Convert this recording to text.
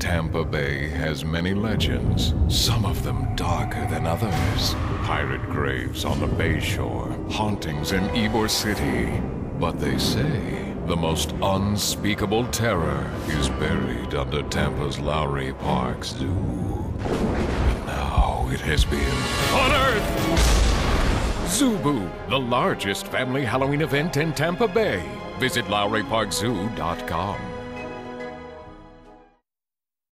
Tampa Bay has many legends, some of them darker than others. Pirate graves on the bay shore, hauntings in Ybor City. But they say the most unspeakable terror is buried under Tampa's Lowry Park Zoo. And now it has been unearthed! ZooBoo, the largest family Halloween event in Tampa Bay. Visit LowryParkZoo.com.